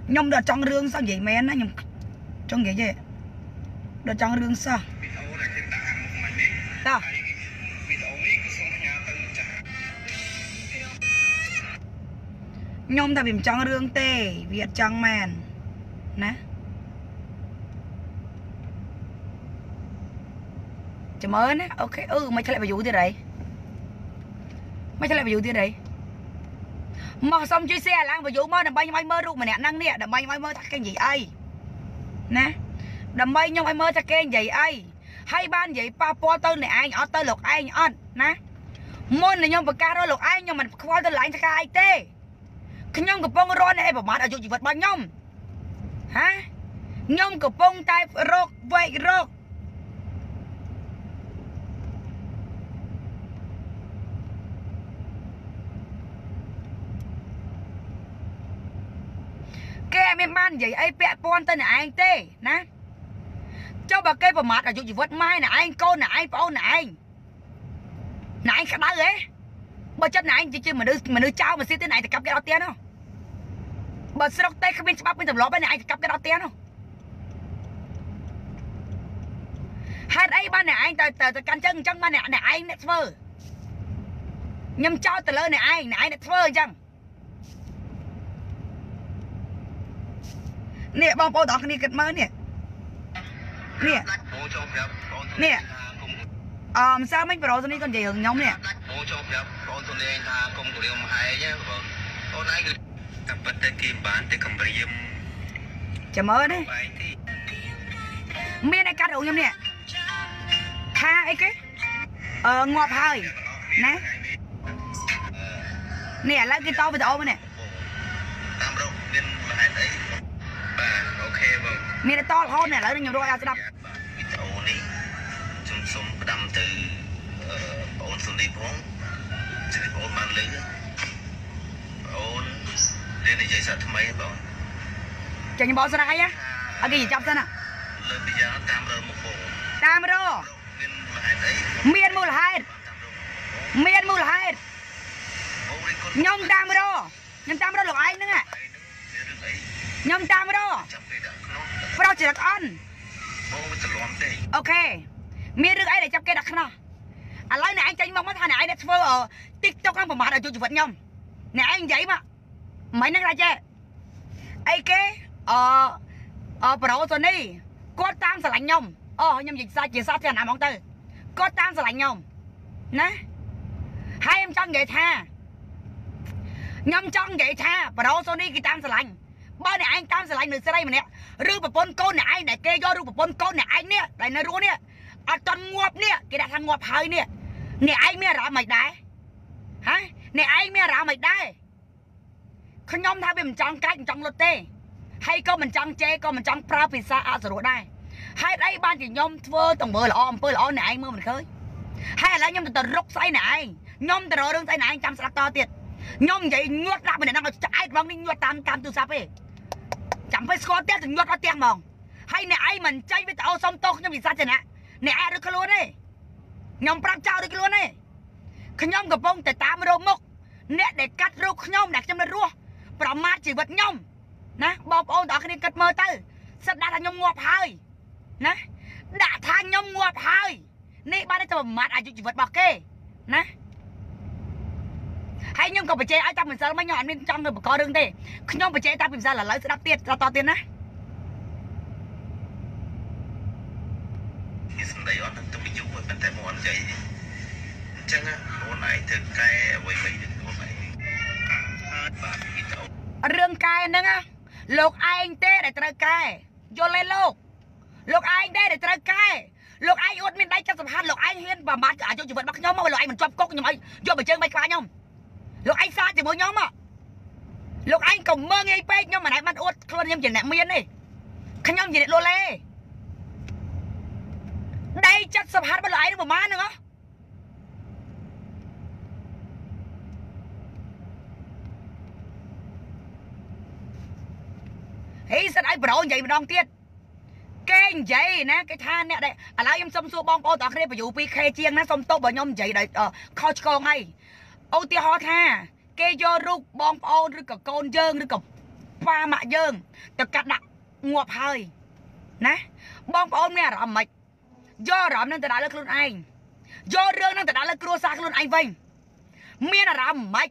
nhom đợt trong rương sao vậy men á nhom trong vậy chứ đợt trong rương sao sao nhom ta bị trong rương tê Việt trong men nè chỉ mới nè ok mày sẽ lại phải dụ thế đấy mày sẽ lại phải dụ thế đấy mà xong chơi xe lang phải dụ mơ đầm bay mơ rụng mà nè năng nè đầm bay mơ thắc cái gì ai nè đầm bay nhau ai mơ thắc cái gì ai hay ban vậy pa po tên này ai nhỏ tên lục ai nhỏ nè môn này nhau bậc ca rồi lục ai nhưng mình khoa tên lại thắc ai tê khi nhau gặp bông ron này bảo mát ở chỗ chỉ vật bao nhom hả nhom gặp bông tai rok vậy rok cái em ban vậy ai bẹ pon tên là anh tê nè cho bà cây vào mặt ở chỗ gì vớt mai là anh cô là anh bao là anh khá đá đấy bà chất này anh chỉ mà đưa trao mà xin thế này thì cặp cái đó tiền không bà sẽ đọc tay không bên bên tầm ló bên này anh thì cặp cái đó tiền không hai đây ban này anh tờ căn chân chân ban này anh net vơ nhâm cho tờ lơ này anh net vơ chăng nè bong bóng đó cái mơ nè sao mấy pro này còn gì hơn nhóm nè chả mơ đấy miên này cắt đủ nhóm nè tha ấy cái ngọt hơi nè nè lấy cái to với to nè miền to hơn này lấy nhiều đôi ra sẽ đập sum đâm từ ôn xuân đi phong chỉ ôn mang lưới ôn lên để dây sạt thay mấy bọn chẳng như bao giờ này á ở cái gì trong sân à tam rô miền mùa hai nhom tam rô lục anh nữa à nhom tam rô phải đâu chỉ là con ok miền nước ấy để chấp cái đặc nó à lấy này anh tranh mong mắt thằng này anh đã phơ ở tiktok ăn mà ở chỗ vật nhom nè anh vậy mà mấy nó ra chưa ấy cái pro rồi đi có tam sờ lạnh nhom nhom dịch sai chỉ sao thế nào mong tư có tam sờ lạnh nhom nè hai em trong vậy tha nhom trong vậy tha pro rồi đi cái tam sờ lạnh bao này anh tam sờ lạnh được xe đây mà nè rư bà pôn cô này để kê do rư bà pôn cô này anh nè đây nó rú nè à toàn ngọp nè cái đặt thằng ngọp hơi nè nè anh mới ra mày đái hả nè anh mới ra mày đái không nhóm thay vì mình trong cách trong lột tê hay có mình trong chê có mình trong pra pizza à rồi đây hay đây ban chỉ nhóm phơ tổng bơ là om này anh mơ mình khơi hay là nhóm từ rốc say này nhóm từ rồi đường say này anh chăm sạc to tiệt nhóm vậy nhuột ra mình đang ở trái vòng đi nhuột tam từ sạp ấy chẳng phải score tết thì nhuột ra tiền mong hay nè ai mình chơi với tao xong tốt nhóm gì sao thế nè nè ai được cái luôn đi nhóm prap trao được cái luôn đi khi nhóm gặp bông từ 80 đô mốc nè để cắt rô nhóm đặt trong đó rùa và mát chỉ vật nhóm nè bọc ôn đó cái cắt mơ tới sắp đã là nhóm ngọt hơi nè đã thang nhóm ngọt hơi nè ba đây tao mát ai chỉ vật bọc kê nè hay nhóm còn phải chơi ai tao mình sao mấy nhỏ bên trong rồi có đường đi nhóm phải chơi tao mình ra là lấy sẽ đắp tiền ra to tiền á đây ở trong cái dụng mình thấy món vậy chẳng á hôm nay thực cái quay mấy hôm nay rương cài nữa á lục anh tê để trời cài vô lên lục anh tê để trời cài lục anh út mình đây chắc sập hạt lục anh hiên và mát cả cho chủ vật bắt nhóm mà lục anh mình chọc cốc nhưng mà vô mà chơi mấy qua nhóm lục anh xa chỉ mỗi nhóm à lục anh còn mơ nghe pe nhóm mà này bắt út luôn nhóm chỉ nẹm miên đi khăn nhóm chỉ để lô lê đây chắc sập hạt bắt lại nó mà má nữa ý sao ai bro vậy mà đong tiết cái vậy nè cái than nè đây à lại em xông xua bong bong tao cái này phải dụ pi khe chiên nó xông tốt bởi nhom vậy đây kho con ngay ô tia ho tha cái do rút bong bong rồi cả con dơn rồi cả ប៉ាម៉ាក់យើងទៅកាត់ដាក់ងាប់ហើយណាបងប្អូនមានអារម្មណ៍មិនយកអារម្មណ៍នឹងទៅដាក់លើខ្លួនឯងយករឿងនឹងទៅដាក់លើគ្រួសារខ្លួនឯងវិញមានអារម្មណ៍មិន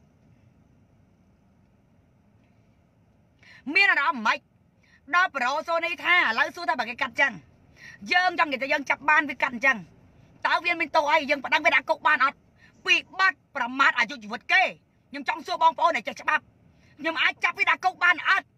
មានអារម្មណ៍មិនដល់ប្រូសូនីថាឥឡូវសួរថាបើគេកាត់ចឹងយើងចង់និយាយថាយើងចាប់បានវាកាត់អញ្ចឹងតើវាមានទោសអីយើងប្តឹងវាដាក់គុកបានអត់ពីបាត់ប្រមាថអាយុជីវិតគេខ្ញុំចង់សួរបងប្អូនឲ្យចេះច្បាប់ខ្ញុំអាចចាប់វាដាក់គុកបានអត់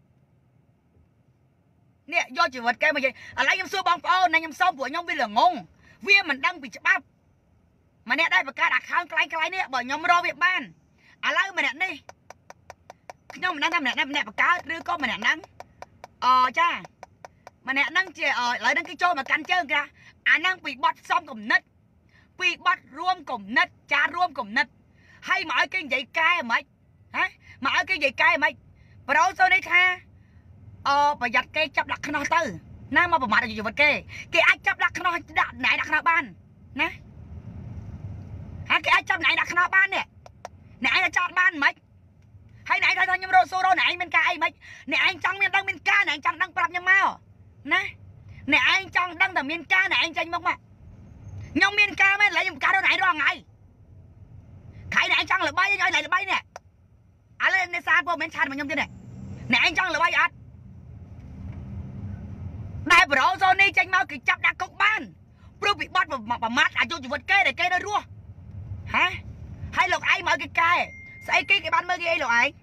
នេះយកជីវិតគេមកនិយាយឥឡូវខ្ញុំសួរបងប្អូនណាខ្ញុំសុំព្រោះខ្ញុំវាល្ងងវាមិនដឹងពីច្បាប់ម្នាក់ដែលបង្កើតអាខោនខ្លៃៗនេះបើខ្ញុំរកវាបានឥឡូវម្នាក់នេះខ្ញុំមិនដឹងថាម្នាក់ណាម្នាក់បង្កើតឬក៏ម្នាក់ហ្នឹងចាម្នាក់ហ្នឹងជាឥឡូវហ្នឹងគេចូលមកកាន់ជើងគេអាហ្នឹងពីបត់សំគំនិតពីបត់រួមគំនិតចារួមគំនិតហើយមកឲ្យគេនិយាយកែហ្មងហ៎មកឲ្យគេនិយាយកែហ្មងប្រូសូនេះថាប្រយ័ត្នគេចាប់ដាក់ខ្នោះទៅណាមកប្រមាថអាយុជីវិតគេអាចចាប់ដាក់ខ្នោះដាក់ណែដាក់ខ្នោះបានណាហើយគេអាចចាប់ណែដាក់ខ្នោះបាននេះណែឯងចោតបានហ្មងហើយណែឯងថាខ្ញុំរកសូរណែឯងមានការអីហ្មងណែឯងចង់មានដឹងមានការណែឯងចង់ដឹងប្រាប់ខ្ញុំមកណាណែឯងចង់ដឹងតែមានការណែឯងចេញមកខ្ញុំមានការមែនឡើយខ្ញុំកាត់រកណែឯងរាល់ថ្ងៃខៃណែឯងចង់ល្បីឲ្យឡៃល្បីនេះឥឡូវអ្នកសារពូមិនឆាតមកខ្ញុំទៀតនេះណែឯងចង់ល្បីអត់ដែលប្រូសូនីចេញមកគឺចាប់ដាក់គុកបានព្រោះពីបត់ប្រមាថអាយុជីវិតគេដែលគេនៅរស់ហ៎ហើយលោកឯងមកគេកែស្អីគេបានមើលគេអីលោកឯង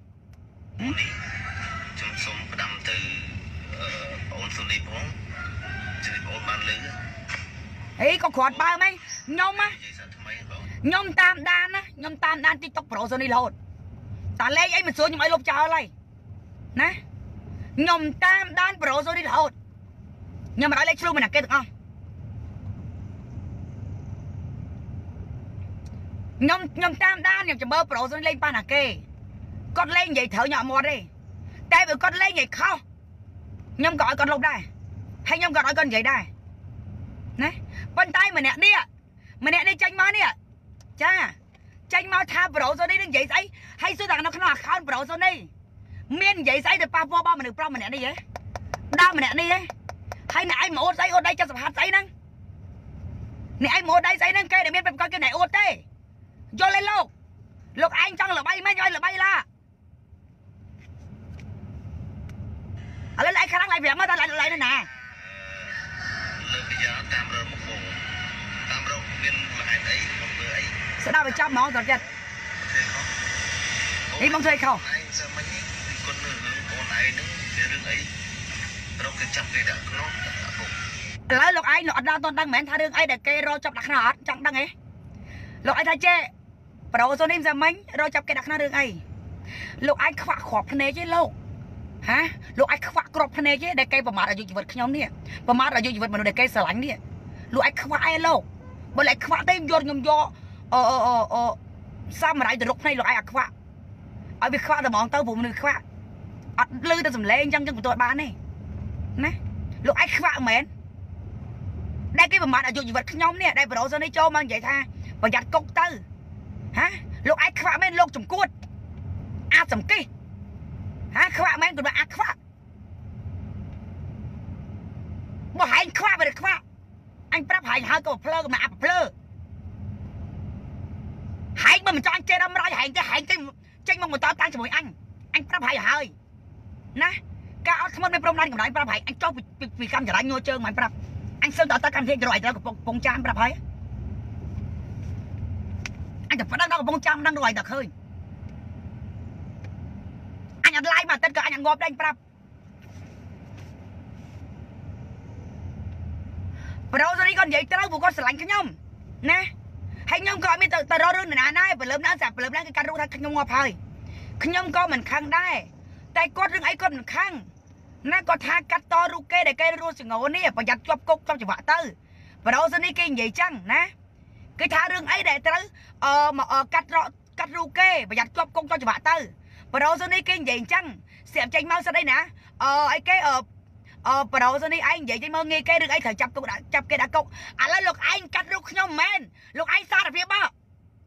ខ្ញុំសូមផ្ដាំទៅបងអូនសូនីផងជិះបងអូនបានលឺអីក៏គ្រាន់បើមិនខ្ញុំតាមដានណាខ្ញុំតាមដាន TikTok ប្រូសូនីរហូតតាលេខអីមិនសួរខ្ញុំឲ្យលុបចោលហើយណាខ្ញុំតាមដានប្រូសូនីរហូតខ្ញុំមិនឲ្យលេខឆ្លុះមិនណាគេទាំងអស់ខ្ញុំតាមដានខ្ញុំចាំមើលប្រូសូនីលេងប៉ះណាគេគាត់លេងនិយាយត្រូវខ្ញុំអត់មាត់ទេតែបើគាត់លេងនិយាយខុសខ្ញុំក៏ឲ្យគាត់លុបដែរហើយខ្ញុំក៏ឲ្យគាត់និយាយដែរណាប៉ុន្តែម្នាក់នេះចេញមកនេះចាចេញមកថាប្រូសូនីនឹងនិយាយស្អីហើយសួរថានៅក្នុង account ប្រូសូនីមាននិយាយស្អីទៅប៉ះពាល់ដល់មនុស្សប្រុសម្នាក់នេះហ៎ដល់ម្នាក់នេះហ៎ហើយអ្នកឯងមកអួតស្អីអួតដៃចិត្តសម្ហាត់ស្អីហ្នឹងអ្នកឯងមកអួតដៃស្អីហ្នឹងគេដែលមានប្រកបគេណែអួតទេយល់ទេលោកឯងចង់ល្បីមិនឲ្យល្បីឡាឥឡូវឯងខ្លាំងឡើងប្រាប់មកតើឡើងនៅណាលើពីយ៉ាតាមរកមកបងតាមរកមានលហេតុអីមកធ្វើអីស្ដាប់ឲ្យចាប់ហ្មងតើចិត្តនេះមកធ្វើអីខុសឯងសមមិញគាត់នៅរឿងបងឯងហ្នឹងមានរឿងអីរកគេចាប់គេដាក់ក្នុងដាក់គុកឥឡូវលោកឯងអត់ដល់តន់ដឹងមែនថារឿងអីដែលគេរកចាប់ដាក់ក្នុងអត់ចង់ដឹងហ៎លោកឯងថាចេះប្រូសូនីមិនមិញរកចាប់គេដាក់ក្នុងរឿងអីលោកឯងខ្វាក់គ្រាប់ភ្នែកទេលោកហាលោកឯងខ្វាក់គ្រាប់ភ្នែកទេដែលគេប្រមាថអាយុជីវិតខ្ញុំនេះប្រមាថអាយុជីវិតមនុស្សដែលគេស្រឡាញ់នេះលោកឯងខ្វាក់អីលោកបើលោកខ្វាក់ទេខ្ញុំយកសាមរ៉ៃទៅរកភ្នែកលោកឯងអាខ្វាក់ឲ្យវាខ្វាក់តែហ្មងទៅព្រោះមនុស្សខ្វាក់អត់លឺតែសំឡេងអញ្ចឹងបន្ទាត់បានទេណាលោកឯងខ្វាក់មែនដែលគេប្រមាថអាយុជីវិតខ្ញុំនេះដែលប្រូសូនីចូលមកនិយាយថាប្រយ័ត្នគុកទៅហាលោកឯងខ្វាក់មែនលោកចំគួតអាចសំគិះហាខ្វាក់មែនគាត់អាចខ្វាក់បើហែងខ្វាក់បើខ្វាក់អញប្រាប់ហែងហើយក៏ភ្លើក៏មកអាប់ភ្លើហែងបើមិនចង់ចេះរំរាយហែងទេចេញមកបន្តតាំងជាមួយអញប្រាប់ហែងហើយណាការអត់ធ្មត់មានព្រមដែនកម្ដៅប្រាប់ហែងអញចុះពីកម្មចរាញ់ញ័រជើងមិនប្រាប់អញសឹងដល់កម្មវិធីរយទៅកំពង់ចាមប្រាប់ហើយអញទៅប្តឹងដល់កំពង់ចាមដឹងរយតែឃើញអញអត់ឡាយមកអាទិត្យក៏អញងាប់ដែរប្រាប់ប្រូសូនីគាត់និយាយត្រូវព្រោះគាត់ស្រឡាញ់ខ្ញុំណាហើយខ្ញុំក៏អត់មានទៅរករឿងណាដែរព្រលឹមណាស្រាប់ព្រលឹមណាគេកាត់រូបថាខ្ញុំងាប់ហើយខ្ញុំក៏មិនខឹងដែរតែគាត់រឿងអីគាត់មិនខឹងណាគាត់ថាកាត់តរូបគេដែលគេរស់ចងោនេះប្រយ័ត្នជាប់គុកជាប់ច្បាប់ទៅប្រូសូនីគេនិយាយចឹងណាគេថារឿងអីដែលត្រូវកាត់រូបគេប្រយ័ត្នជាប់គុកជាប់ច្បាប់ទៅប្រូសូនីគេនិយាយអញ្ចឹងស្រាប់ចេញមកសិតអីណាអីគេប្រូសូនីឯងនិយាយចេញមកងាយគេរឿងអីត្រូវចាប់គេដាក់គុកឥឡូវលោកឯងកាត់រូបខ្ញុំមែនលោកឯងសារភាពមក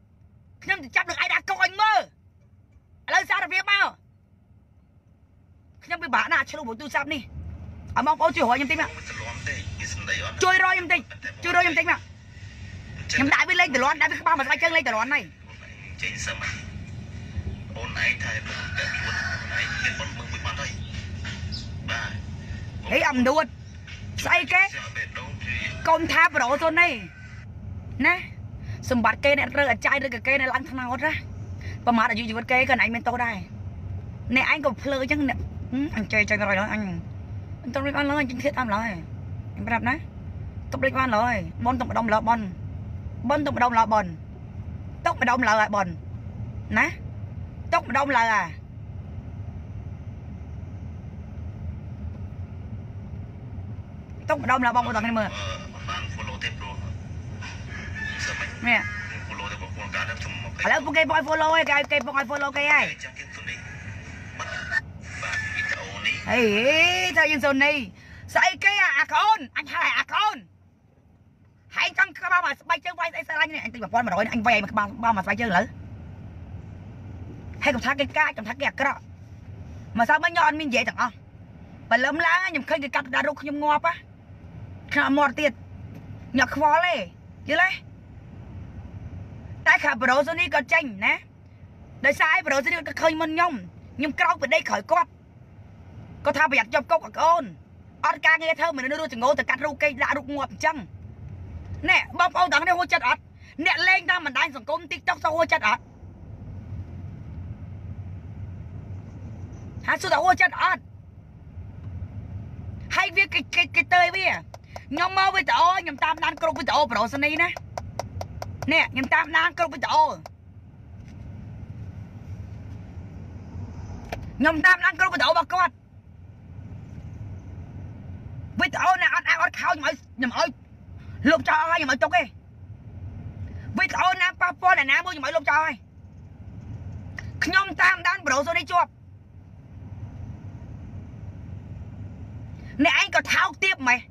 ខ្ញុំទៅចាប់លោកឯងដាក់គុកឲ្យមើលឥឡូវសារភាពមកไปบ้านน่ะฉลุบุตรซับนี่เอามองเอาช่วยหัวยังติ๊กมั้ยช่วยรอยังติ๊กช่วยรอยังติ๊กมั้ยยังได้ไปเล่นตลอดได้ไปบ้านมาใส่เชิงเล่นตลอดนี่โอนไอ้ไทยผมแต่ชวนไอ้เป็นคนมึงไปบ้านได้บ้าเฮ้ยดูดใส่แกกองทัพโรตัวนี้นะสมบัติเกเนี่ยเรือใจเรือกับเกเนี่ยล้างทางหมดนะประมาทอายุชีวิตเกกันไหนมันโตได้เนี่ยanh còn phơi chứ nè anh chơi chơi rồi đó anh tao đi ăn rồi chính thiết ăn rồi em đẹp đấy tao đi ăn rồi bon tao đông là bon tao đông là bon tóc mà đông là bon nè tóc mà đông là tóc mà đông là bon của tao này mờ nèแล้วพวกแกบอย follow ไอ้แกบอย follow แกไอ้เฮ้ยเธอยังโซนนี่ใส่แกอะคนanh hay là con hãy căng cái bao mà bay chân quay xe lanh này anh tìm một con mà rồi anh vay mà bao mà bay chân lử hay cầm thắt cái cá cầm thắt cái đó mà sao mới nhon mình dễ chẳng không bà lớn lá nhầm khơi cái cặp đá rục nhầm ngọt á khả mọt tiệt nhặt khó lên chứ lấy tại khả bro số này có tranh nè đời sai bro số này có khơi mình nhung câu về đây khởi quát có tha bẹt cho cốc ở con ăn ca nghe thơ mình nó đưa từ ngô từ cắt rau cây đã rục ngọt chăng nè bông ông đằng này hôi chất ớt nè lên ta mình đang dùng công tiktok sao hôi chất ớt hả sao tao hôi chất ớt hay việc cái tơi với nhóm mơ với tao nhầm tam đang câu với tao bro số này nè nè nhầm tam đang câu với tao nhầm tam đang câu với tao bà con với tao nè ăn khao nhầm ơi lục cho ai nhầm ơi tục đi với tao nè papa nè nè mua nhầm ơi lục cho ai nhom tam đang bro rồi đi chuột nè anh còn thao tiếp mày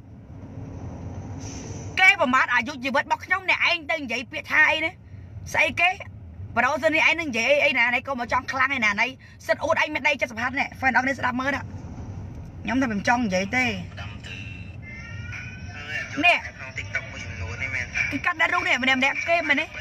cái mà mát à dù gì vật bóc nhom nè anh từng vậy biết hai đấy say cái bro rồi đi anh từng vậy ấy nè này có một trong khlang này nè này sân út anh bên đây cho sập hát nè phải nói đến sẽ mơ đó nhóm thằng mình trong vậy tê nè cái cắt đã đúng nè mình đẹp cái mình đấy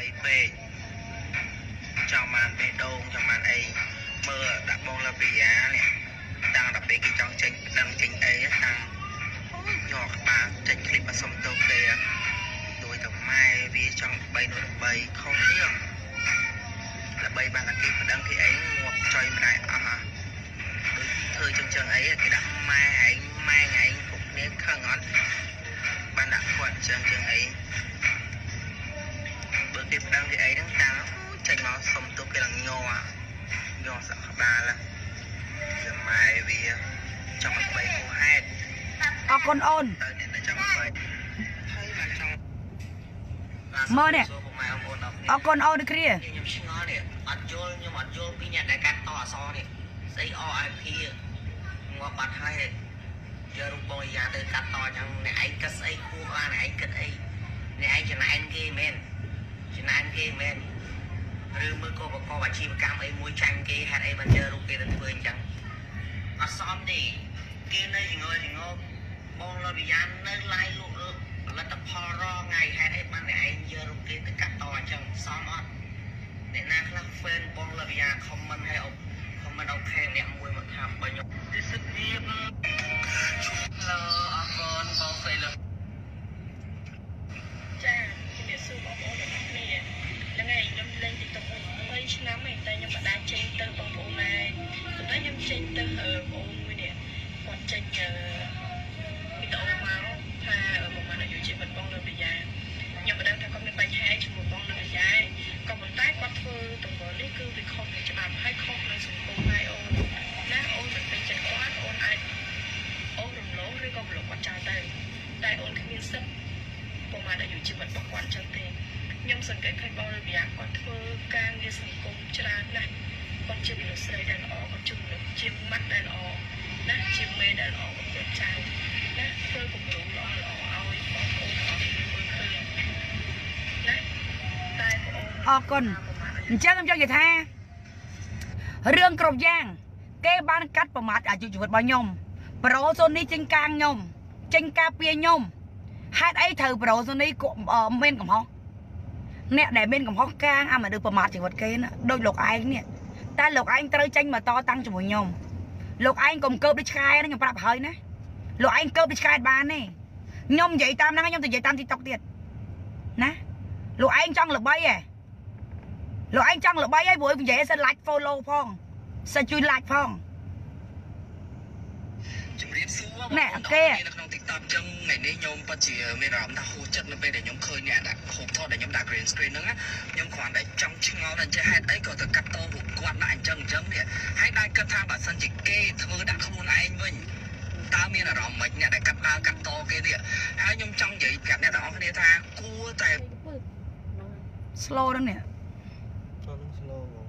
chào màn bê đông chào màn ấy mơ đặt bông là vì á nè đang đập bê cái trong tranh đang tranh ấy đang nhỏ bà tranh clip ở sông tô kê đôi tầm mai vì trong bay nó bay không biết là bay bàn là kia đang khi ấy ngọt chơi mà này thời chân ấy cái đám mai ngày phục nếp khăn ngọt ban đã quạt chân ấy bữa tiếp đang thì ấy đang tăng tranh nó xong tôi cái là nhỏ sợ bà là giờ mai vì trong mặt bay cô hai con ôn mơ nè con ôn được kia anh vô cái nhà đại cát to so này xây OIP ngọt bạch hai giờ lúc bồi giá từ cắt to chẳng này anh cắt ấy cua ba này anh cắt ấy này anh chỉ là anh game men rồi mới có bà chim cam ấy muối chanh kia hạt ấy mà chơi lúc kia đến phơi chẳng ở xóm đi kia nơi gì ngô bông là bị ăn nơi lai luôn là tập ho ro ngày hạt ấy mà này anh giờ lúc kia từ cắt to chẳng xóm á để na khắc phên bông là bị ăn không mình hay ông không mình ông khen nè mùi mà tham bao nhiêu cái sức nghiệp là con bao phê là cha thì biết sư bảo bố để mặc nè là ngày nhâm lên thì tập mấy năm này tay nhâm mà đang trên tên bằng bố này tụi nó nhâm trên tên ở bố người nè còn trên cái tổ máu tha ở một mặt làอยู่trên mặt bông lên bị già nhưng mà đang thằng con bên tay hai trên một bông lên bị già còn một tay quát phơ tổng bộ lý cư vì không để cho làm hai không lên sùng cùng hai ô nát ôn được bên trên quát ôn ai ôn rồng lố rồi còn lỗ quát trà tay tay ôn cái miếng sấp bộ mặt làอยู่trên mặt bông quát chân tiền nhưng sân cái khai bao rồi bị quát phơ càng như sùng cùng trà này con chim được xây đàn ó con chim được chim mắt đàn ó nát chim mê đàn ó con chim trai nát phơ cùng đủ lõ ôi con ôn ó mưa khơi nát tay của ôn ออกก่อนเจ้าคำเจ้าอย่าท่าเรื่องกรบย่างគេបានកាត់ប្រមាថអាយុជីវិតរបស់ខ្ញុំប្រូសូនីចេញកាងខ្ញុំចេញការពារខ្ញុំហេតុអីត្រូវប្រូសូនីមានកំហុសអ្នកដែលមានកំហុសកាងអាមនុស្សប្រមាថជីវិតគេណាដូចលោកឯងនេះតែលោកឯងត្រូវចេញមកតតាំងជាមួយខ្ញុំលោកឯងកុំកើបដូចឆ្កែហ្នឹងខ្ញុំប្រាប់ហើយណាលោកឯងកើបដូចឆ្កែបានទេខ្ញុំនិយាយតាមហ្នឹងខ្ញុំទៅនិយាយតាម TikTok ទៀតណាលោកឯងចង់ល្បីហ៎លោកឯងចង់ល្បីហើយព្រោះនិយាយសិន like follow ផងសិនជួយ like ផងជំរាបសួរណែគេនៅក្នុង TikTok ចឹងថ្ងៃនេះខ្ញុំពិតជាមានអារម្មណ៍ថាហួសចិត្តនៅពេលដែលខ្ញុំឃើញអ្នកដាក់ហូបថតដែលខ្ញុំដាក់ green screen ហ្នឹងខ្ញុំគ្រាន់តែចង់ឆ្ងល់ថាចេះហេតុអីក៏ទៅកាត់តរូបគាត់ដាក់អញ្ចឹងនេះហើយដែលគិតថាបើសិនជាគេធ្វើដាក់ខ្លួនឯងវិញតើមានអារម្មណ៍មិនអ្នកដែលកាត់ដើរកាត់តគេនេះហើយខ្ញុំចង់និយាយប្រាប់អ្នកទាំងអស់គ្នាថាគួរតែ slow ហ្នឹងនេះ slow ហ្មង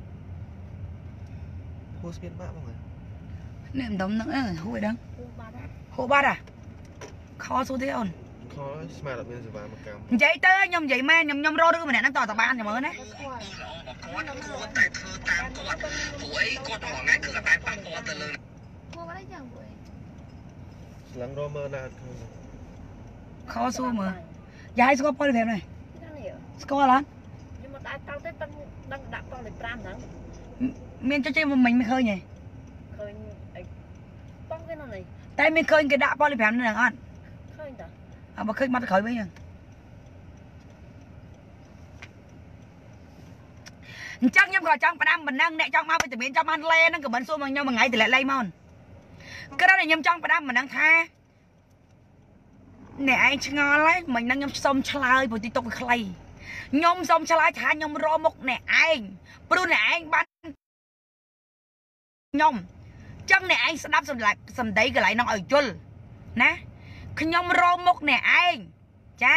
ហួសស្ពានបាក់ហ្មងនេះមិនដំហ្នឹងហួយដឹងហួបាត់ខសួរទេអូនខស្មានអត់មានសេវាមកកម្មនិយាយទៅខ្ញុំនិយាយមែនខ្ញុំរកឬម្នាក់ហ្នឹងតបានចាំមើលណាគាត់គួរតែធ្វើតាមគាត់ព្រោះអីគាត់រាល់ថ្ងៃគឺតែប៉ះពាល់ទៅលើគួរអីយ៉ាងមួយស្លាំងរមើលណាអត់ឃើញខសួរមើលយាយស្គាល់ប៉ូលី5នេះស្គាល់អត់ខ្ញុំមិនអាចតោទេប៉ិនដឹងដាក់ប៉ូលី5ហ្នឹងមានចុចមិនឃើញទេឃើញអីប៉ងគេនៅនេះតែមានឃើញគេដាក់ប៉ូលី5ហ្នឹងអត់ឃើញតាអើបើឃើញមកទៅក្រោយវិញហ្នឹងអញ្ចឹងខ្ញុំក៏ចង់ផ្ដាំប៉ុណ្ណឹងអ្នកចង់មកវិតាមីនចង់បានលេហ្នឹងក៏មិនសួរមកខ្ញុំមួយថ្ងៃតម្លាក់លេមកគ្រាន់តែខ្ញុំចង់ផ្ដាំប៉ុណ្ណឹងថាអ្នកឯងឆ្ងល់ហើយមិញហ្នឹងខ្ញុំសុំឆ្លើយព្រោះទីតុកវាខ្លីខ្ញុំសុំឆ្លើយថាខ្ញុំរមុខអ្នកឯងព្រោះអ្នកឯងបានខ្ញុំចឹងអ្នកឯងស្ដាប់សម្ដីកន្លែងនោះឲ្យយល់ណាខ្ញុំរមុខអ្នកឯងចា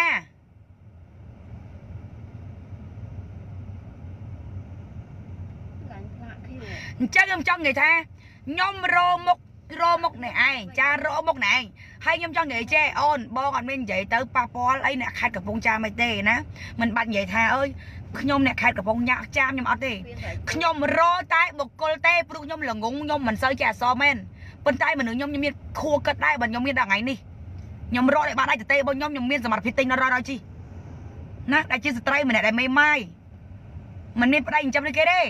អញ្ចឹងខ្ញុំចង់និយាយថាខ្ញុំរមុខអ្នកឯងចារមុខអ្នកឯងហើយខ្ញុំចង់និយាយចេះអូនបងអត់មាននិយាយទៅប៉ះពាល់អីអ្នកខេត្តកំពង់ចាមអីទេណាមិនបាច់និយាយថាអើយខ្ញុំអ្នកខេត្តកំពង់ចាមខ្ញុំអត់ទេខ្ញុំរតែបុគ្គលទេព្រោះខ្ញុំល្ងងខ្ញុំមិនសូវជាអសមែនប៉ុន្តែមនុស្សខ្ញុំមានខួរគិតដែរបើខ្ញុំមានដល់ថ្ងៃនេះខ្ញុំរកឲ្យបានឯតេរបស់ខ្ញុំមានសមត្ថភាពទិញដល់ជីណាដែលជាស្ត្រីម្នាក់ដែលមេម៉ាយមិនមានប្តីចិញ្ចឹមដូចគេទេក៏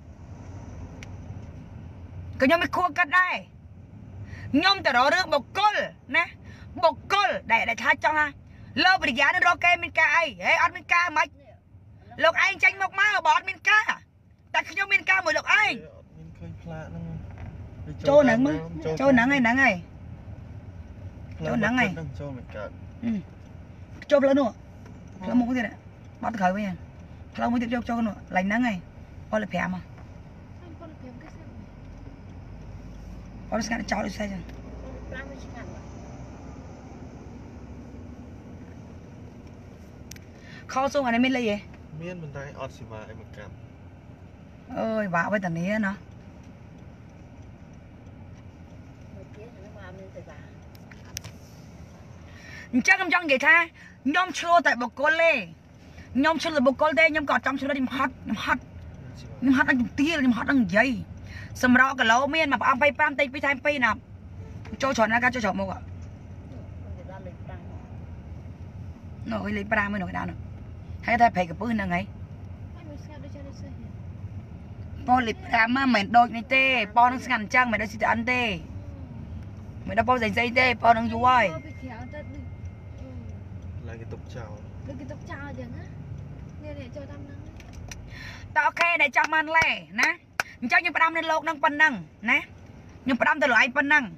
ខ្ញុំមានខួរគិតដែរខ្ញុំទៅរករឿងបុគ្គលណាបុគ្គលដែលថាចង់ថាលើបរិយានឹងរកគេមានការអីហេអត់មានការមិនលោកឯងចាញ់មកបើអត់មានការតែខ្ញុំមានការមួយលោកឯងមានឃើញផ្លាកហ្នឹងចូលហ្នឹងមើលចូលហ្នឹងហើយចូលហ្នឹងហើយចូលមិនកើតចូលផ្លូវនោះផ្លូវមុខទៀតបាត់ទៅក្រោយវិញផ្លូវមួយទៀតយកចូលនោះឡើងហ្នឹងហើយប៉ូលី5មកប៉ូលីស្ងាត់ចោលដូចស្អីចឹងខោសួងអានេះមានលេខទេមានមិនតែអត់សេវាអីមកកម្មអើយបាក់វេទនាណាអញ្ចឹងខ្ញុំចង់និយាយថាខ្ញុំឆ្លោះតែបុគ្គលទេខ្ញុំឆ្លោះតែបុគ្គលទេខ្ញុំក៏ចង់ឆ្លោះខ្ញុំហត់នឹងទៀលខ្ញុំហត់នឹងនិយាយសម្រក់គីឡូមានមកប្រអប់25តែ2ថែម2ណាចូលច្រើនណាស់ការចូលច្រកមុខនោះលេខ5មួយនោះគេដាក់នោះហើយតែប្រែកពឹសហ្នឹងហើយប៉ូលី5មិនមែនដូចនេះទេប៉នឹងស្ងាត់អញ្ចឹងមិនដូច CTN ទេមិនដល់ប៉ផ្សេងទេប៉នឹងយូរហើយឡើងគេទុកចោលចឹងណានេះចូលតាមហ្នឹងតើអូខេអ្នកចង់បានលេណាអញ្ចឹងខ្ញុំផ្ដាំនៅលោកហ្នឹងប៉ុណ្ណឹងណាខ្ញុំផ្ដាំទៅលោកឯងប៉ុណ្ណឹង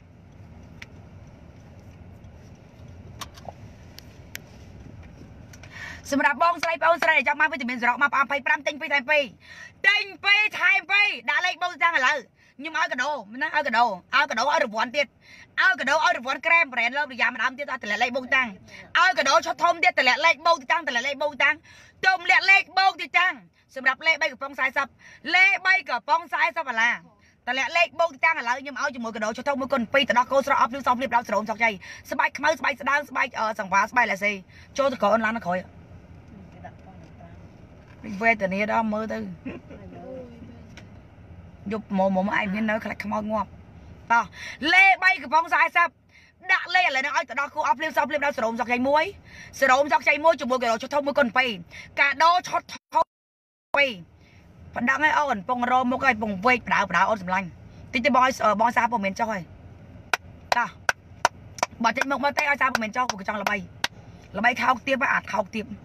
សម្រាប់បងស្រីបងស្រីចាំមកវិតាមីនសរកមក25ទិញ2ថែម2ទិញ2ថែម2ដាក់លេខបូកទាំងឥឡូវខ្ញុំឲ្យកដោណាឲ្យកដោឲ្យរង្វាន់ទៀតឲ្យកដោឲ្យរង្វាន់ក្រែមប្រេនលើប្រយ៉ាម្ដងទៀតឲ្យតម្លាក់លេខបូកតាំងឲ្យកដោឈុតធំទៀតតម្លាក់លេខបូកតាំងតម្លាក់លេខបូកតាំងទុំលាក់លេខបូកទីតាំងសម្រាប់លេខ3កំប៉ុង40លេខ3កំប៉ុង40ដុល្លារតម្លាក់លេខបូកទីតាំងឥឡូវខ្ញុំឲ្យជាមួយកដោឈុតធំមួយគុណ2ទៅដល់កោស្រកអប់ឬសំលៀបដល់ស្រោមសក់ជ័យស្បែកខ្មៅស្បែកស្ដើងស្បែកសង្វាស្បែកលាសេចូលទៅក្រោយអនឡាញក្រោយវេទនាដល់មើលទៅ dục mồm ai miên nơi khai không ngọt to lê bay cái bóng sai sắp đã lê là nó ai từ đó khu ấp lên đâu sờ đốm dọc chay muối chụp mùi cái đó cho thông mùi con pì cả đó cho thông pì phần đăng ấy ổn bông rô một cái bông vây đảo ổn sầm lanh tí bói xa bộ miền cho rồi ta bỏ trên một tay ai xa bộ miền cho của trong là bay khao tiếp và ạt khao tiếp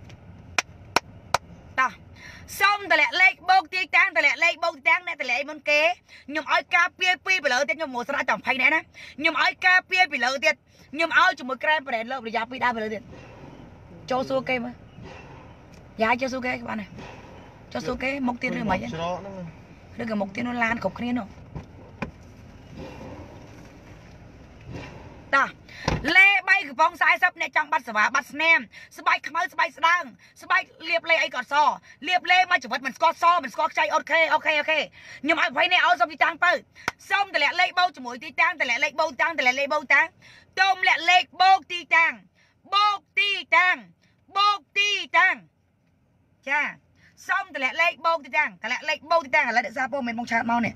ta xongแต่ละเลขโบกตีตังแต่ละเลขโบกตังเนี่ยแต่ละมันเก๋nhomอ้อยกาเปียปีไปเลยแต่nhomหมูสระจ่องไผ่เนี่ยนะnhomอ้อยกาเปียไปเลยแต่nhomอ้อยจุ่มมือแกรมไปเลยเลยยาปีได้ไปเลยแต่โจซูเก้มั้ยยาโจซูเก้บ้านเนี่ยโจซูเก้มกตีนหรือไม่ใช่หรือกับมกตีนลานขบขึ้นนี่เนาะตาเล่ใบกระป๋องสายซับในจังบัดสวาบัดแนมสบายขมสบายสดังสบายเรียบเล่ไอ้กอดซอเรียบเล่มาจุดวัดมันสกอตซอมันสกอตใจโอเคnhưng mà phải nàyเอาxong đi tăngไปxongแต่ละเลขโบจมูกตีตังแต่ละเลขโบตังแต่ละเลขโบตังต้มละเลขโบตีตังจ้าxongแต่ละเลขโบตีตังแต่ละเลขโบตีตังอะไรเดี๋ยวซาโปเมนมองชาเมาเนี่ย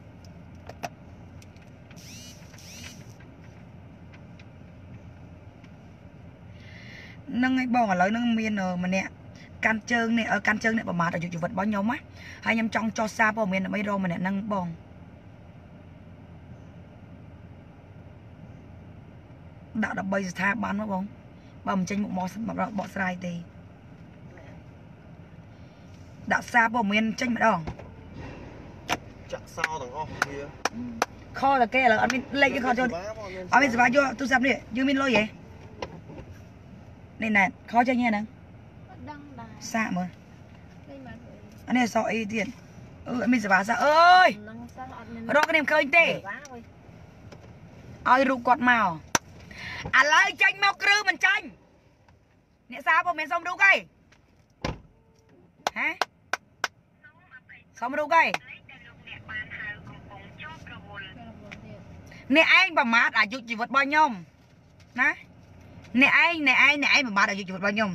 นั่งไอ้บองอะไรนั่งเมียนมันเนี่ยการเจิงเนี่ยการเจิงเนี่ยประมาทอยู่vật bao nhiêu á hay nhầm trong cho xa bao miền mấy đô màเนี่ยนั่งบองđã đập bay tha bán nó bông bầm trên một bọ sài thì đã xa bao miền trên mà đòn chặt sao thằng ô kia kho là cái là anh mình lấy cái kho cho anh mình sẽ vô tôi xem đi dương mình lôi vậy này khó cho nghe nè xa mà anh này sợ ý tiền mình sẽ vào xa ơi rồi cái niềm khơi tê ơi rụ quạt màu à lấy tranh mau cư mình tranh nè sao bọn mình xong đâu cây hả xong đâu cây nè anh bà mát à chỉ vật bao nhiêu nè nè anh bà mát à chỉ vật bao nhiêu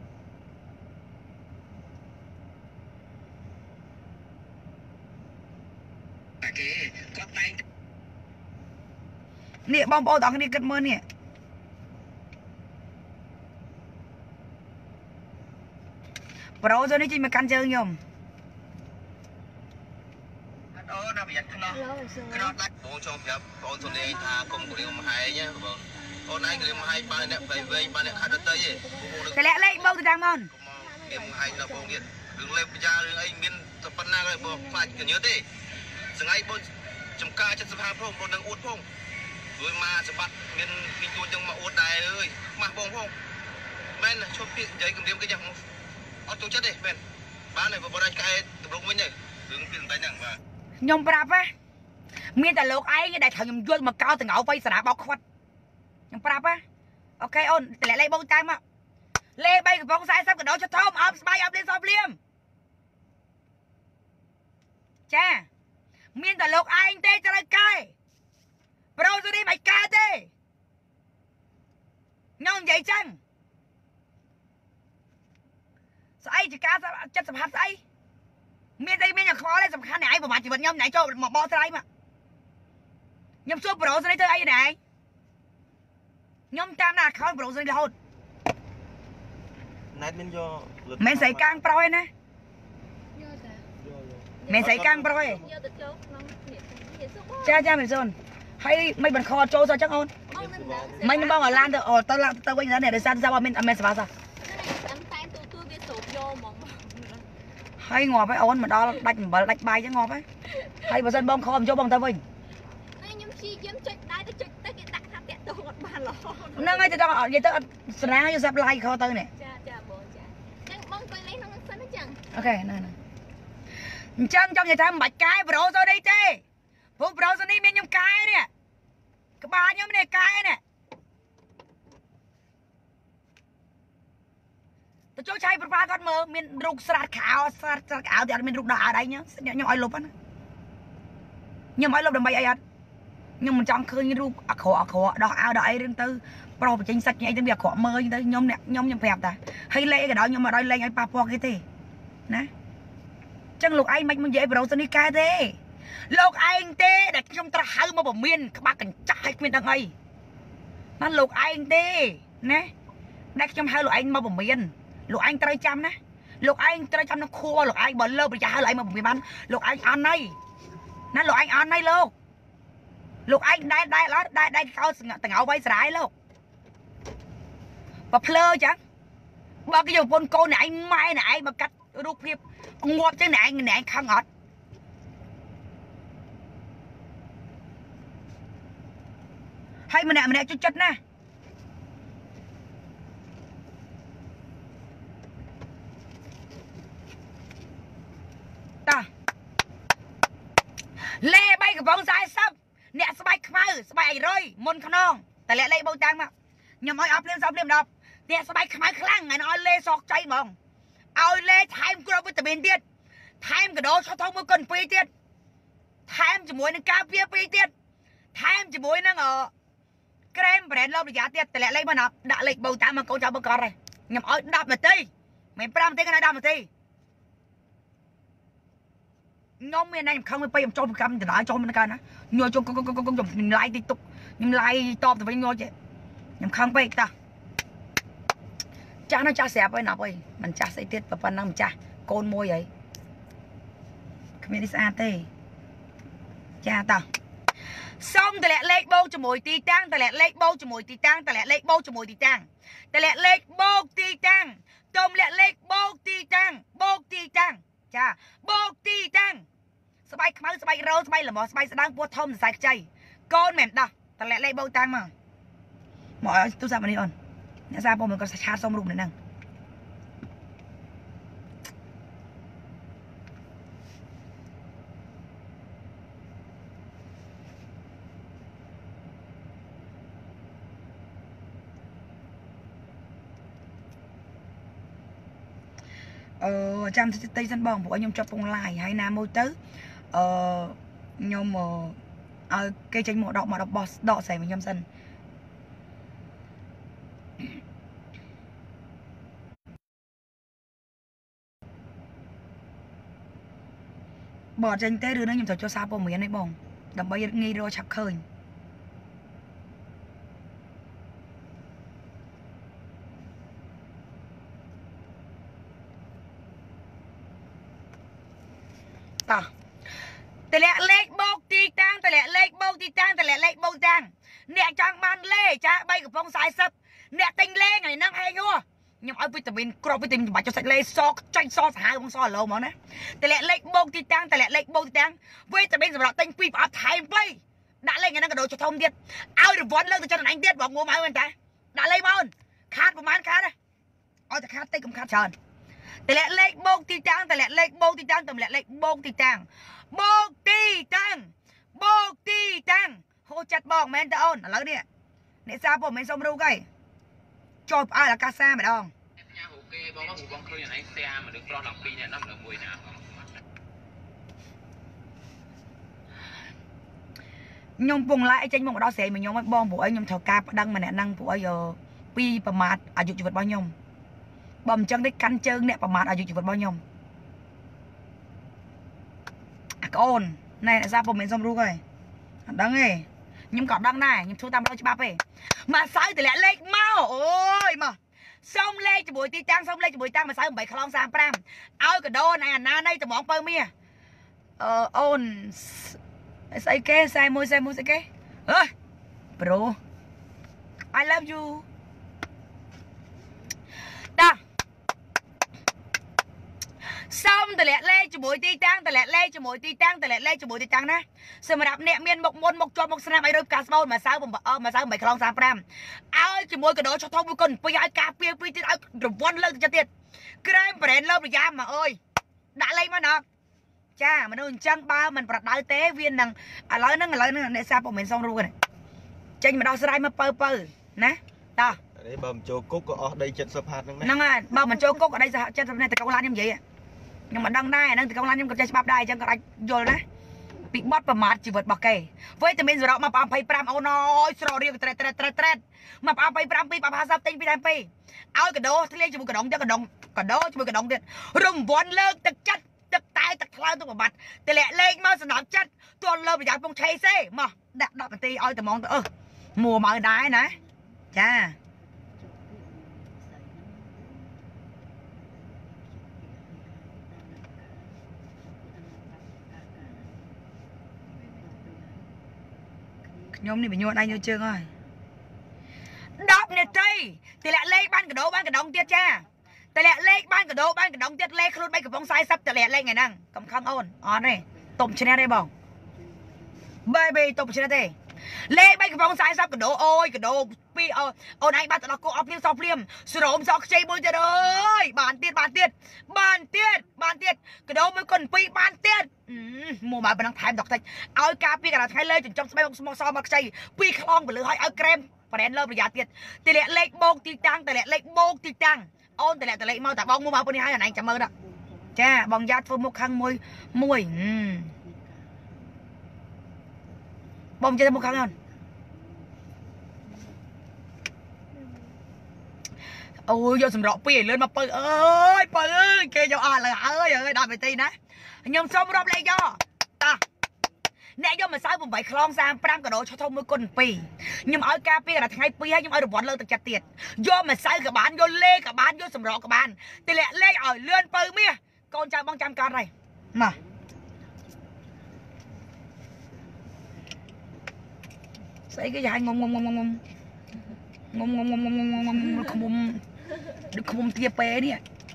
nè bom bom đó cái đi cất mơ nè bro rồi đi chơi mà căn chơi nhom đó là bây giờ nó đặt bố trong phép bố trong đây thà cùng của ông hai nhá hôm nay người hai ba này phải về ba này khai đất tây gì cái lẽ lấy bông từ đằng mòn điểm hai là bông điện đừng lên ra đừng anh miên tập phân na rồi bố phải kiểu nhớ thế dừng ai bố chấm ca cho sập hàng phong bố đang uốn phong rồi mà sập bắt miên miên cua trong mà uốn đài ơi mà bông phong men là chốt piệt giấy cầm điểm cái nhang ở chỗ chết đi men ba này bố đang cài tập lục với nhỉ đừng tiền tay nhang mà nhom prap á miênแต่លោកឯងដែលថៅខ្ញុំយល់មកកោទាំងអោវៃសារាបោកខ្វាត់ខ្ញុំប្រាប់ណាអូខេអូនតម្លាក់លេខបងតាមមកលេខ3កំប៉ុង40កដោចធំអបស្បាយអបលៀនសបលៀមចាមានតែលោកឯងទេត្រូវកែប្រូស៊ូនេះមិនកែទេខ្ញុំនិយាយចឹងស្អីជាការចិត្តសម្បត្តិស្អីមានតែមានយ៉ាងខ្វល់ទេសំខាន់តែឯងប្រហែលជីវិតខ្ញុំណែចូលមកបោះស្រាយមកខ្ញុំសួរប្រូស៊ូនេះធ្វើអីណែខ្ញុំតាមណាខោប្រូស៊ូនេះរហូតណែតមានយកមិនស្អីកាំងប្រុសឯណាមិនស្អីកាំងប្រុសឯចាមិនសូនហើយមិនបានខោចូលសោះចឹងអូនមិនបងឲ្យឡានទៅវិញដល់នេះដោយសារថាអត់មានសបាសោះហើយងាប់ហើយអូនមកដល់ដាច់អំបិលដាច់បាយចឹងងាប់ហើយហើយបើសិនបងខំចូលបងទៅវិញខ្ញុំព្យាយាមចុចដៃទៅចុចទៅគេដាក់ថាតាក់ទងអត់បានល្អហ្នឹងហើយទៅដល់និយាយទៅអត់ស្នាយកសាប់ឡាយខទៅនេះចាបងចាចឹងបងទៅលេងក្នុងសិនចឹងអូខេហ្នឹងអញ្ចឹងចង់និយាយថាមិនបាច់កែប្រូសូនេះទេព្រោះប្រូសូនេះមានខ្ញុំកែនេះក្បាលខ្ញុំនេះកែនេះទៅចូលឆៃប្រប្រាគាត់មើលមានរូបស្រាតខោស្រាតកៅតែអត់មានរូបដោះអត់អីខ្ញុំឲ្យលុបណាខ្ញុំឲ្យលុបដើម្បីអីអត់ខ្ញុំមិនចង់ឃើញរូបអាក្រក់ដោះអោដោះអីរឿងទៅប្រុសបញ្ចេញសាច់ញ៉ៃទៅវាអាក្រក់មើលទៅខ្ញុំប្រាប់តាហើយលេងក៏ដោយខ្ញុំមកដល់លេងឲ្យប៉ះពាល់គេទេណាចឹងលោកឯងមិននិយាយប្រូសូនេះកែទេលោកឯងទេដែលខ្ញុំត្រូវហៅមកពមៀនក្បាក់កញ្ចាស់ឲ្យគ្មានដឹងអីណាលោកឯងទេណាដែលខ្ញុំហៅលោកឯងមកពមៀនលោកឯងត្រូវចាំណាលោកឯងត្រូវចាំនឹងខួរលោកឯងបើលើប្រយ័ត្នហៅលោកឯងមកពមៀនបានលោកឯងអន់ហើយណាលោកឯងអន់ហើយលោកឯងដែលកោទាំងអោໄວស្រាយលោកបើភ្លើចឹងបើគេយកប្រពន្ធកូនអ្នកឯងម៉ែអ្នកឯងមកកាត់រូបភាពងាប់ចឹងអ្នកឯងខឹងអត់ហើយម្នាក់ជួយចិត្តណាតាលេ3កំប៉ុង40អ្នកស្បែកខ្មៅស្បែកអីរយមុនខ្នងតលាក់លេបោតាំងមកខ្ញុំឲ្យអត់ភ្លាម10អ្នកស្បែកខ្មៅខ្លាំងហើយឲ្យលេសក់ចៃហ្មងឲ្យលេថែមគ្រាប់វីតាមីនទៀតថែមកដោឆោះថង1 គុណ 2ទៀតថែមជាមួយនឹងការពារ2ទៀតថែមជាមួយនឹងក្រែមប្រេនលបរយៈទៀតតលាក់លេមកណាដាក់លេខបោតាំងមកកូនចាំបកអត់ហើយខ្ញុំឲ្យ10នាទីមិន5នាទីក៏10នាទីខ្ញុំមានតែខ្ញុំខំទៅខ្ញុំចូលប្រកម្មដណ្ដើចូលមិនកើណាញ័រចូលខ្ញុំឡាយទីទុកខ្ញុំឡាយតបទៅវិញញ័រចេះខ្ញុំខំពេកតាចាស់នៅចាស់ស្រាប់ហើយណាប់អើយមិនចាស់ស្អីទៀតប៉ុណ្ណឹងម្ចាស់កូនមួយហើយគ្មាននេះស្អាតទេចាតាសុំតម្លាក់លេខបូកជាមួយទីតាំងតម្លាក់លេខបូកជាមួយទីតាំងតម្លាក់លេខបូកជាមួយទីតាំងតម្លាក់លេខបូកទីតាំងទុំលាក់លេខបូកទីតាំងបូកទីតាំងចាបូកទីតាំងស្បែកខ្មៅស្បែករោស្បែកល្មមស្បែកស្ដាងពោះធំសរសៃខ្ចីកូនមែនដោះតម្លាក់លេខបូកតាំងមកឲ្យទូរស័ព្ទនេះអូនអ្នកសារបងមិនគាត់ឆាតសុំរូបនេះហ្នឹងចាំតិចសិនបងព្រោះខ្ញុំចាប់ពងឡាយហើយណាមួយទៅខ្ញុំឲ្យគេចេញមកដកបោះដកស្រីមកខ្ញុំសិនបើអត់ចេញទេរឿងហ្នឹងខ្ញុំត្រូវចូលសារព័ត៌មានឯងបងដើម្បីងាយរកឆាប់ឃើញតោះតម្លាក់លេខបូកទីតាំងតម្លាក់លេខបូកទីតាំងតម្លាក់លេខបូកតាំងអ្នកចង់បានលេចា3កំប៉ុង40អ្នកទិញលេថ្ងៃហ្នឹងហេយខ្ញុំឲ្យវីតាមីនគ្រាប់វីតាមីនបាច់ចុះសាច់លេសចាញ់សសាហាវបងសឡូហ្មងណាតម្លាក់លេខបូកទីតាំងតម្លាក់លេខបូកទីតាំងវីតាមីនសម្រាប់ទិញ2ប្រអប់ថែមពេកដាក់លេខថ្ងៃហ្នឹងក៏ដូចចុះធំទៀតឲ្យរង្វាន់លើកទៅចិត្តអញទៀតបងងុំឲ្យមែនតាដាក់លេខមកអូនខាតប្រហែលខាតឲ្យតែខាតតិចកុំខាតច្រើនតម្លាក់លេខបូកទីតាំងតម្លាក់លេខបូកទីតាំងតម្លាក់លេខបូកទីតាំងបូកទីតាំងបូកទីតាំងហូចចិត្តបងមែនតើអូនឥឡូវនេះអ្នកសារពុំមែនសុំរូបទេចូលផ្អើលអាកាសាម្ដងផ្ញើរូបគេបងឃើញអានេះស្ទែមនុស្សប្រុស12នាក់នោះមនុស្សមួយណាខ្ញុំពងឡាយចេញមកដល់ស្រីមកខ្ញុំឲ្យបងព្រោះអីខ្ញុំត្រូវការប្តឹងម្នាក់ហ្នឹងព្រោះអីពីប្រមាថអាយុជីវិតរបស់ខ្ញុំបើមិនចឹងទេកាន់ជើងអ្នកប្រមាថអាយុជីវិតរបស់ខ្ញុំអាកូនណែអ្នកសារពុំមែនសុំរូបទេអត់ដឹងទេខ្ញុំក៏ដឹងដែរខ្ញុំធ្វើតាមផ្លូវច្បាប់ទេមកសៅតម្លាក់លេខមកអូយមកសុំលេខជាមួយទីតាំងសុំលេខជាមួយតាំងមកសៅ8ខ្លង35ឲ្យកដោណៃអាណាណៃត្មងពៅមាអូនស្អីគេ41ស្អីគេអើយប្រូ I love you តាសុំតម្លាក់លេខជាមួយទីតាំងតម្លាក់លេខជាមួយទីតាំងតម្លាក់លេខជាមួយទីតាំងណាសម្រាប់អ្នកមានមុខមុនមុខជាប់មុខស្នាមឲ្យរកកាស្បូនមកសៅ8ខ្លង35ឲ្យជាមួយកដោចុះធំ1គុណ2ឲ្យការពារ2ទៀតឲ្យរង្វាន់លើកទៅទៀតក្រែមប្រេនលើប្រយ៉ាមកអើយដាក់លេខមកណាចាមនុស្សអញ្ចឹងបើមិនប្រដៅទេវានឹងឥឡូវហ្នឹងអ្នកសាពុំមែនសុំរូបទេចេញមកដោះស្រាយមកពៅណាតោះនេះបើមិនចូលគុកក៏អស់ដី70ហាត់ហ្នឹងណាហ្នឹងហើយបើមិនចូលគុកក៏ដី70នេះតកូនឡានខ្ញុំនិយាយខ្ញុំមិនដឹងដែរអាហ្នឹងតកូនឡានខ្ញុំក៏ចេះច្បាប់ដែរអញ្ចឹងក៏អាចយល់ណាពីបត់ប្រមាថជីវិតរបស់គេវីតាមីនសរកមក25អូនអើយស្ររៀងត្រេតមក25 2 50ទិញពីដែរ2ឲ្យកដោធ្លាយជាមួយកដងទៀតកដោជាមួយកដងទៀតរង្វាន់លើកទឹកចិត្តទឹកតែទឹកថ្លើមទឹកប្របាត់តម្លាក់លេខមកសម្រាប់ចិត្តលើប្រយ័ត្នពងឆេសេមកដាក់10នាទីឲ្យតែមកទៅមួមកដែរណាចាខ្ញុំនេះបញ្ញួនដៃយកជើងហើយ10នាទីទម្លាក់លេខបានកដោបានកដងទៀតចាទម្លាក់លេខបានកដោបានកដងទៀតលេខខ្លួន3កំប៉ុង40ទម្លាក់លេខថ្ងៃហ្នឹងកំខឹងអូនអត់ទេតុបឈ្នះទេបងបែតុបឈ្នះទេលេខ3កំប៉ុង40កដោអូយកដោពីអូនឯងបាត់ទៅដល់គោអត់ព្រៀមសោះព្រៀមស្រោមសោះខ្ចីមួយទៀតអើយបានទៀតកដោមួយគុណ2បានទៀតមកមកប៉ុណ្ណឹងថែមដល់តិចឲ្យការពីកណ្ដាលថ្ងៃលើចិញ្ចឹមស្បែកមកសមកខ្ចី2ខ្លងទៅលើឲ្យក្រែមប្រែនលើប្រយ័ត្នទៀតទម្លាក់លេខបូកទីតាំងអូនទម្លាក់តលេខមកតាបងមកប៉ុណ្នេះហើយអណៃចាំមើលដល់ចាបងយ៉ាធ្វើមុខខាងមួយបងចេះមុខខាងអូនអូយយកសម្រក់ពីឲ្យលឿនមកពៅអើយពៅអើយគេយកអស់លើអើយ10នាទីណាខ្ញុំសុំរាប់លេខយកតាអ្នកយកម្សៅ8ខ្លង35កដោឆុសធំមួយគុណ2ខ្ញុំឲ្យការពីកណ្ដាលថ្ងៃ2ហើយខ្ញុំឲ្យរង្វាន់លើទឹកចិត្តទៀតយកម្សៅក៏បានយកលេខក៏បានយកសម្រក់ក៏បានទម្លាក់លេខឲ្យលឿនពៅមាសកូនចៅបងចាំកាត់ហើយមកស្អីគេចាញ់ងុំទាពេនេះ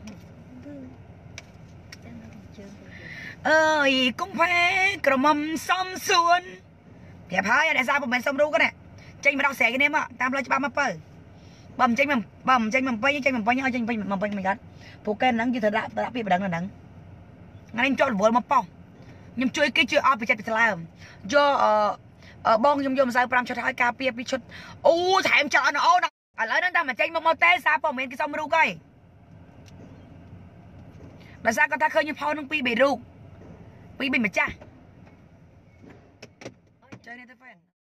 អើយកុំផែក្រមុំសំសួនប្រាប់ហើយអ្នកសារមិនមែនសំរូកទេចេញមកដល់ស្រែគ្នាមកតាមផ្លូវច្បាប់មកបើមិនចេញមកពេញឲ្យចេញមកពេញមិនកាត់ពួកគេហ្នឹងគឺត្រូវដាក់ពីបដងហ្នឹងថ្ងៃនេះចូលរវល់មកប៉ោះខ្ញុំជួយគេជួយអត់បច្ចេកវិទ្យាយកបងខ្ញុំយកម្សៅ5ឈុតឲ្យការពារ2ឈុតអូថែមច្រើនអូនឥឡូវហ្នឹងតែមកចេញមកទេសារព័ត៌មានគេសំរូកហើយដោយសារគាត់ថាឃើញខ្ញុំផោនឹង2 3រូប2 3ម្ចាស់ចុះនេះទៅហ្វេន